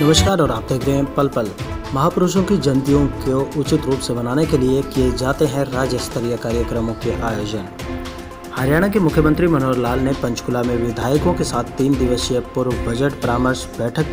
नमस्कार और आप देख रहे हैं पल पल। महापुरुषों की जयंतियों को उचित रूप से मनाने के लिए किए जाते हैं राज्य स्तरीय कार्यक्रमों के आयोजन। हरियाणा के मुख्यमंत्री मनोहर लाल ने पंचकुला में विधायकों के साथ 3 दिवसीय पूर्व बजट परामर्श बैठक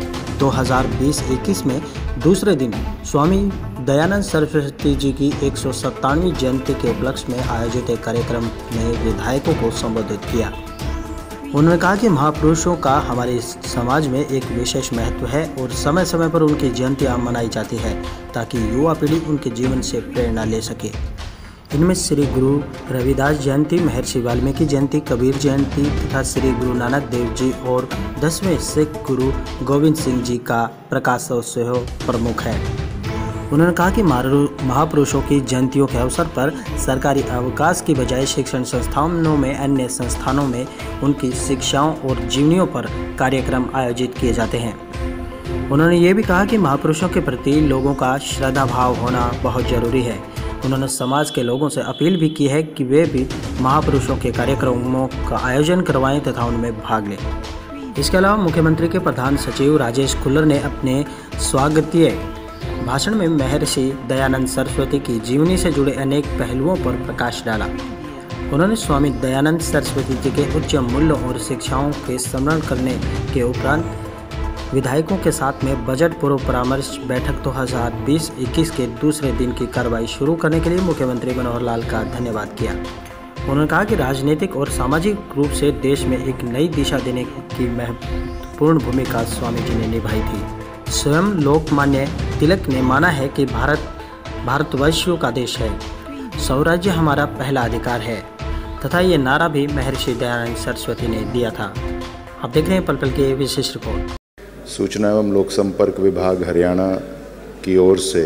2020-21 में दूसरे दिन स्वामी दयानंद सरस्वती जी की 197वीं जयंती के उपलक्ष्य में आयोजित एक कार्यक्रम में विधायकों को संबोधित किया। उन्होंने कहा कि महापुरुषों का हमारे समाज में एक विशेष महत्व है और समय समय पर उनकी जयंतियाँ मनाई जाती है ताकि युवा पीढ़ी उनके जीवन से प्रेरणा ले सके। इनमें श्री गुरु रविदास जयंती, महर्षि वाल्मीकि जयंती, कबीर जयंती तथा श्री गुरु नानक देव जी और 10वें सिख गुरु गोविंद सिंह जी का प्रकाशोत्सव प्रमुख है। उन्होंने कहा कि महापुरुषों की जयंतियों के अवसर पर सरकारी अवकाश की बजाय शिक्षण संस्थानों में अन्य संस्थानों में उनकी शिक्षाओं और जीवनियों पर कार्यक्रम आयोजित किए जाते हैं। उन्होंने ये भी कहा कि महापुरुषों के प्रति लोगों का श्रद्धा भाव होना बहुत जरूरी है। उन्होंने समाज के लोगों से अपील भी की है कि वे भी महापुरुषों के कार्यक्रमों का आयोजन करवाएं तथा उनमें भाग लें। इसके अलावा मुख्यमंत्री के प्रधान सचिव राजेश खुल्लर ने अपने स्वागतीय भाषण में महर्षि दयानंद सरस्वती की जीवनी से जुड़े अनेक पहलुओं पर प्रकाश डाला। उन्होंने स्वामी दयानंद सरस्वती जी के उच्च मूल्यों और शिक्षाओं के स्मरण करने के उपरांत विधायकों के साथ में बजट पूर्व परामर्श बैठक 2020-21 के दूसरे दिन की कार्रवाई शुरू करने के लिए मुख्यमंत्री मनोहर लाल का धन्यवाद किया। उन्होंने कहा कि राजनीतिक और सामाजिक रूप से देश में एक नई दिशा देने की महत्वपूर्ण भूमिका स्वामी जी ने निभाई थी। स्वयं लोकमान्य तिलक ने माना है कि भारत भारतवासियों का देश है, स्वराज्य हमारा पहला अधिकार है तथा ये नारा भी महर्षि दयानंद सरस्वती ने दिया था। आप देख रहे हैं पल पल की विशेष रिपोर्ट। सूचना एवं लोक संपर्क विभाग हरियाणा की ओर से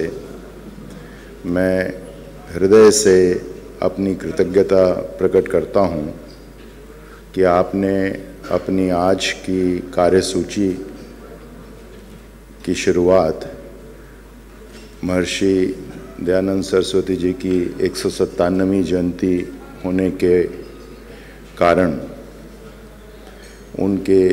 मैं हृदय से अपनी कृतज्ञता प्रकट करता हूँ कि आपने अपनी आज की कार्यसूची की शुरुआत महर्षि दयानंद सरस्वती जी की 197वीं जयंती होने के कारण उनके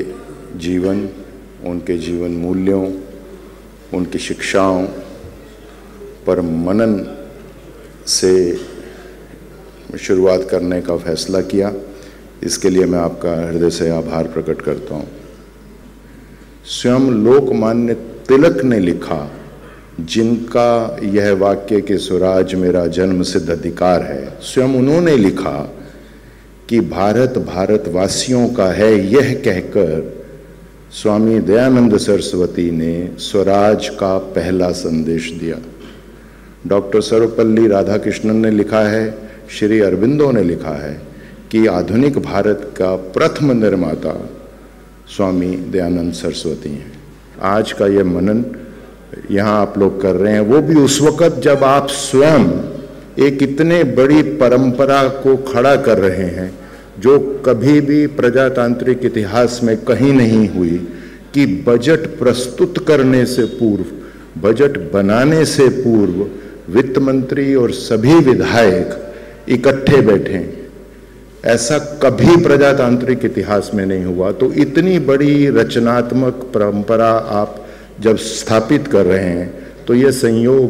जीवन मूल्यों, उनकी शिक्षाओं पर मनन से शुरुआत करने का फैसला किया। इसके लिए मैं आपका हृदय से आभार प्रकट करता हूँ। स्वयं लोकमान्य तिलक ने लिखा, जिनका यह वाक्य कि स्वराज मेरा जन्म सिद्ध अधिकार है, स्वयं उन्होंने लिखा कि भारत भारतवासियों का है, यह कहकर स्वामी दयानंद सरस्वती ने स्वराज का पहला संदेश दिया। डॉक्टर सर्वपल्ली राधाकृष्णन ने लिखा है, श्री अरविंदो ने लिखा है कि आधुनिक भारत का प्रथम निर्माता स्वामी दयानंद सरस्वती हैं। आज का ये मनन यहाँ आप लोग कर रहे हैं, वो भी उस वक़्त जब आप स्वयं एक इतने बड़ी परंपरा को खड़ा कर रहे हैं जो कभी भी प्रजातांत्रिक इतिहास में कहीं नहीं हुई कि बजट प्रस्तुत करने से पूर्व, बजट बनाने से पूर्व वित्त मंत्री और सभी विधायक इकट्ठे बैठें। ऐसा कभी प्रजातांत्रिक इतिहास में नहीं हुआ। तो इतनी बड़ी रचनात्मक परंपरा आप जब स्थापित कर रहे हैं तो ये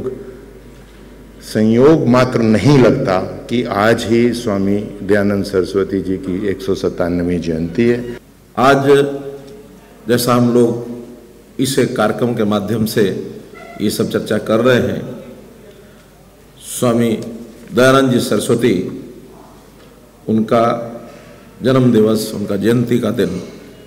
संयोग मात्र नहीं लगता कि आज ही स्वामी दयानंद सरस्वती जी की 197वीं जयंती है। आज जैसा हम लोग इस कार्यक्रम के माध्यम से ये सब चर्चा कर रहे हैं, स्वामी दयानंद जी सरस्वती, उनका जन्म दिवस, उनका जयंती का दिन।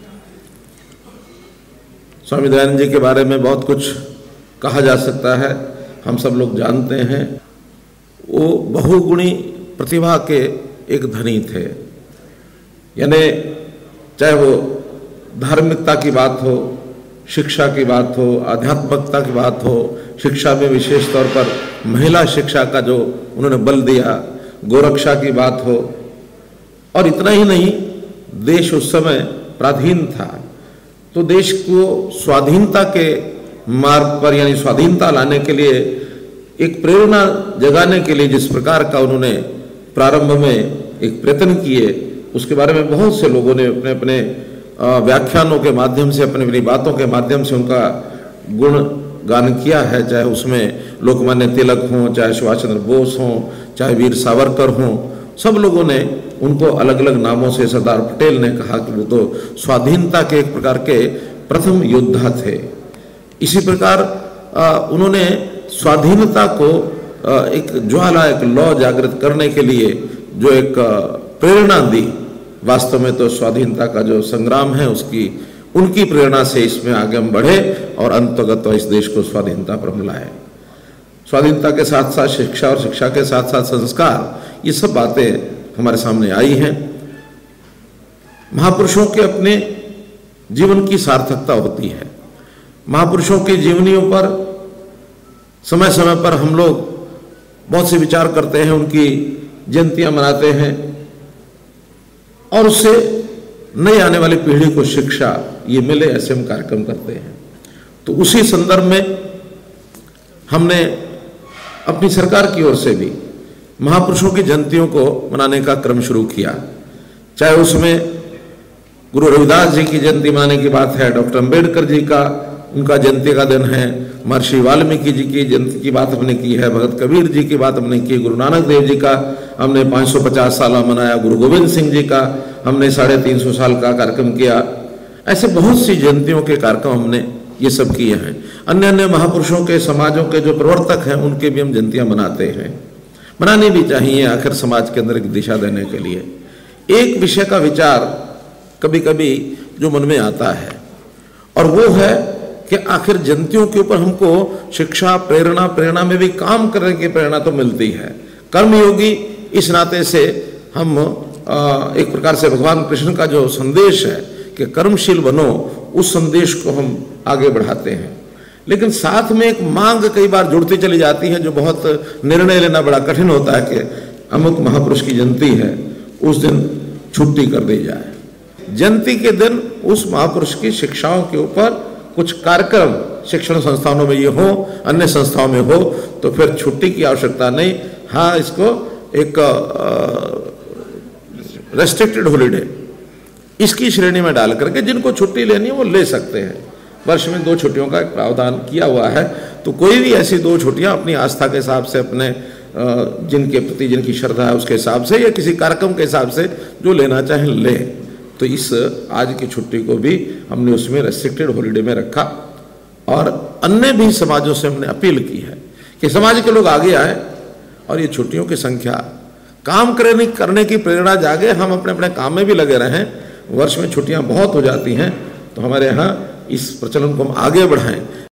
स्वामी दयानंद जी के बारे में बहुत कुछ कहा जा सकता है, हम सब लोग जानते हैं। वो बहुगुणी प्रतिभा के एक धनी थे। यानी चाहे वो धार्मिकता की बात हो, शिक्षा की बात हो, आध्यात्मिकता की बात हो, शिक्षा में विशेष तौर पर महिला शिक्षा का जो उन्होंने बल दिया, गोरक्षा की बात हो, और इतना ही नहीं, देश उस समय पराधीन था तो देश को स्वाधीनता के मार्ग पर यानी स्वाधीनता लाने के लिए एक प्रेरणा जगाने के लिए जिस प्रकार का उन्होंने प्रारंभ में एक प्रयत्न किए, उसके बारे में बहुत से लोगों ने अपने अपने व्याख्यानों के माध्यम से, अपनी अपनी बातों के माध्यम से उनका गुण गान किया है, चाहे उसमें लोकमान्य तिलक हों, चाहे सुभाष चंद्र बोस हों, चाहे वीर सावरकर हों, सब लोगों ने उनको अलग अलग नामों से, सरदार पटेल ने कहा कि वो तो स्वाधीनता के एक प्रकार के प्रथम योद्धा थे। इसी प्रकार उन्होंने स्वाधीनता को एक ज्वाला, एक लौ जागृत करने के लिए जो एक प्रेरणा दी, वास्तव में तो स्वाधीनता का जो संग्राम है उनकी प्रेरणा से इसमें आगे हम बढ़े और अंततः तो इस देश को स्वाधीनता पर मिलाए। स्वाधीनता के साथ साथ शिक्षा और शिक्षा के साथ साथ संस्कार, ये सब बातें हमारे सामने आई हैं। महापुरुषों के अपने जीवन की सार्थकता होती है। महापुरुषों की जीवनियों पर समय समय पर हम लोग बहुत से विचार करते हैं, उनकी जयंतियां मनाते हैं और उससे नई आने वाली पीढ़ी को शिक्षा ये मिले, ऐसे हम कार्यक्रम करते हैं। तो उसी संदर्भ में हमने अपनी सरकार की ओर से भी महापुरुषों की जयंतियों को मनाने का क्रम शुरू किया। चाहे उसमें गुरु रविदास जी की जयंती मनाने की बात है, डॉक्टर अंबेडकर जी का उनका जयंती का दिन है, महर्षि वाल्मीकि जी की जयंती की बात हमने की है, भगत कबीर जी की बात हमने की, गुरु नानक देव जी का हमने 550 साल मनाया, गुरु गोविंद सिंह जी का हमने 350 साल का कार्यक्रम किया। ऐसे बहुत सी जयंतियों के कार्यक्रम हमने ये सब किए हैं। अन्य अन्य महापुरुषों के, समाजों के जो प्रवर्तक हैं, उनके भी हम जयंतियां मनाते हैं, मनानी भी चाहिए, आखिर समाज के अंदर एक दिशा देने के लिए। एक विषय का विचार कभी कभी जो मन में आता है और वो है कि आखिर जयंतियों के ऊपर हमको शिक्षा, प्रेरणा में भी काम करने की प्रेरणा तो मिलती है। कर्मयोगी इस नाते से हम एक प्रकार से भगवान कृष्ण का जो संदेश है कि कर्मशील बनो, उस संदेश को हम आगे बढ़ाते हैं। लेकिन साथ में एक मांग कई बार जुड़ती चली जाती है, जो बहुत निर्णय लेना बड़ा कठिन होता है कि अमुक महापुरुष की जयंती है, उस दिन छुट्टी कर दी जाए। जयंती के दिन उस महापुरुष की शिक्षाओं के ऊपर कुछ कार्यक्रम शिक्षण संस्थानों में ये हो, अन्य संस्थाओं में हो, तो फिर छुट्टी की आवश्यकता नहीं। हाँ, इसको एक रेस्ट्रिक्टेड हॉलिडे इसकी श्रेणी में डाल करके जिनको छुट्टी लेनी है वो ले सकते हैं। वर्ष में 2 छुट्टियों का एक प्रावधान किया हुआ है, तो कोई भी ऐसी 2 छुट्टियां अपनी आस्था के हिसाब से, अपने जिनके प्रति जिनकी श्रद्धा है उसके हिसाब से, या किसी कार्यक्रम के हिसाब से जो लेना चाहें ले। तो इस आज की छुट्टी को भी हमने उसमें रेस्ट्रिक्टेड हॉलिडे में रखा और अन्य भी समाजों से हमने अपील की है कि समाज के लोग आगे आए और ये छुट्टियों की संख्या, काम करने की प्रेरणा जागे, हम अपने अपने काम में भी लगे रहें। वर्ष में छुट्टियां बहुत हो जाती हैं, तो हमारे यहाँ इस प्रचलन को हम आगे बढ़ाएं।